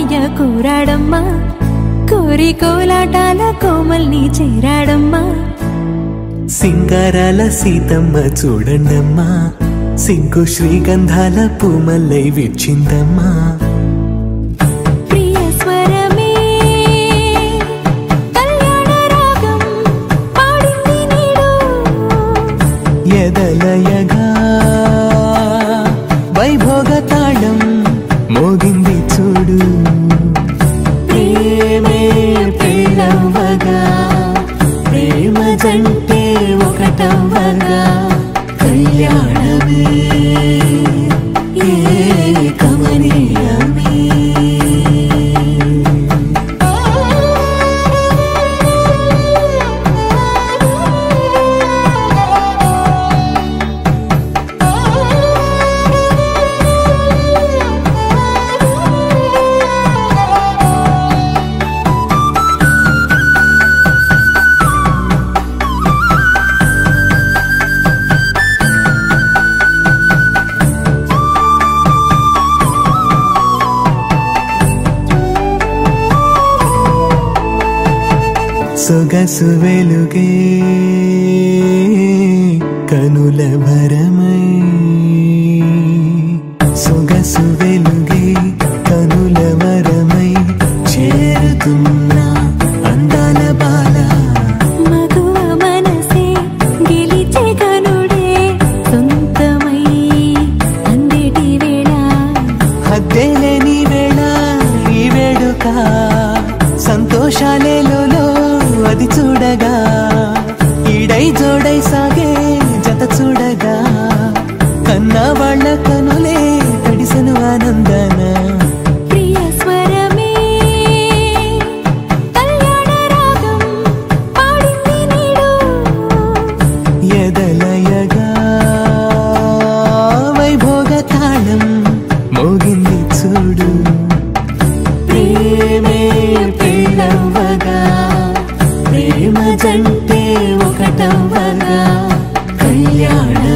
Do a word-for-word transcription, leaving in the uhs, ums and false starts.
రామయ్య కోరాడమ్మా, కోరి కోలాటాల కోమల్ని చేరాడమ్మా. సింగారాల సీతమ్మ చూడండమ్మా, సింకు శ్రీగంధాల పూమల్లై విచ్చిందమ్మా. ప్రియ స్వరమే కళ్యాణ రాగం పాడింది నీడు, ఎదలయగా వైభోగ తాళం మోగింది చూడు. ప్రేమే పెళ్ళవ్వగా, ప్రేమ జంటే ఒకటవ్వగా, కళ్యాణమే ఏ కమనీయమే. సొగసు వెలుగే కనుల భరమై, సొగసు వెలుగే కనుల వరమై చేరుతున్నా అందాల బాల. మగువ మనసే గెలిచే కనుడే సొంతమై అందేటి వేళ, హద్దేలేని వేళ ఈ వేడుక, సంతోషాలేలో అది చూడగా, ఈడై జోడై సాగే జత చూడగా, కన్నా వాళ్ళ కనులే తడిసెను ఆనందన. ప్రియ స్వరమే కళ్యాణ రాగం పాడింది నీడు, ఎదలయగా వైభోగ తాళం మోగింది చూడు. ప్రేమే పెళ్ళవ్వగా, ప్రేమ జంటే ఒకటవ్వగా, కళ్యాణ